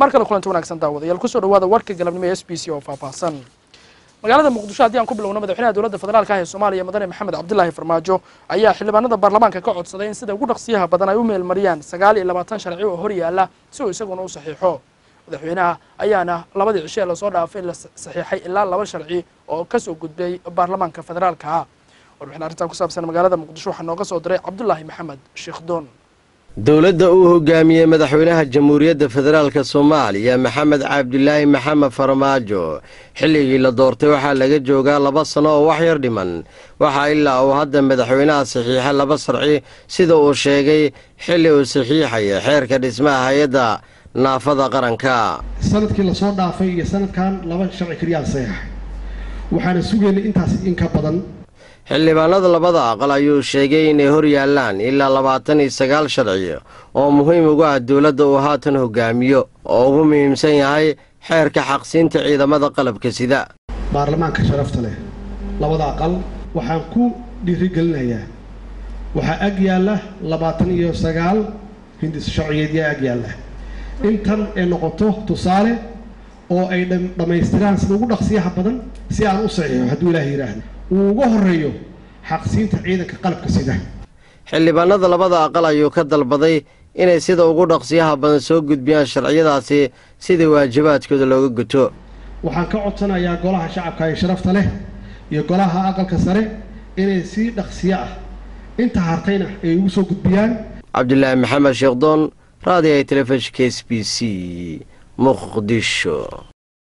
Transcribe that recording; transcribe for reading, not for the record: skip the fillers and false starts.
markale kulanti wanaagsan daawadayaal ku soo dhawaada warka galabnimo ee SBC oo faahfaahsan magaalada Muqdisho hadii aan ku bilowno madaxweynaha dawladda federaalka ee Soomaaliya Mudane Maxamed Cabdullaahi Farmaajo ayaa xildhibaanada baarlamaanka ka codsaday in sida ugu dhaqsiyaha badan ay u meel mariyaan 29 sharci oo hor yaala si uu isaguna u saxiixo madaxweynaha ayaana labadii cishe la soo dhaafay la saxiixay ilaa 2 sharci oo ka soo gudbay baarlamaanka federaalka warbixin arrintan ku saabsan magaalada Muqdisho waxa nooga soo diray Cabdullaahi Maxamed Sheekhdon dawladda uu hogaamiyay madaxweynaha jamhuuriyadda federaalka Soomaaliya Maxamed Cabdullaahi Maxamed Farmaajo xilligii la doortay waxa laga joogaa 2 sano oo wax yar dhiman waxa ilaa uu hadda madaxweynaha saxiixay 2 sharci sida uu sheegay xilli uu saxiixay xeerka dhismaha hay'adda naafada qaranka sanadkii la soo dhaafay iyo sanadkan 2 sharci kaliya saxiix waxaana sugeynay intaas in ka badan xildhibaanada labada aqal ayuu sheegay inay hor yaalaan ilaa 29 sharci oo muhiim ugu ah dawladda uu haatan hogaamiyo oo ugu muhiimsan yahay xeerka xaqsiinta ciidamada qalabka sida baarlamaanka sharafta leh labada aqal waxaan ku dhiirigelinayaa waxa ag yaala 29 hindis sharciyeed ag yaala intan ay noqoto tusaale oo ay dhamaystiraan sida ugu dhaqsiyaha badan si aan u saxiixo haddii Ilaahay yiraahdo ugu horeeyo xaqsiinta ciidanka qalabka sida xildhibaanada labada aqal ayuu ka dalbaday inay sida ugu dhaqsiyaha badan soo gudbiyaan sharciyadaasi sida waajibaadkooda looga guto waxaan ka codsanayaa golaha shacabka ee sharafta leh iyo golaha aqalka sare inay si dhaqsiyo ah inta hartayna ay ugu soo gudbiyaan Cabdullaahi Maxamed Sheekhdon raadiyaha telefishinka SBC Muqdisho.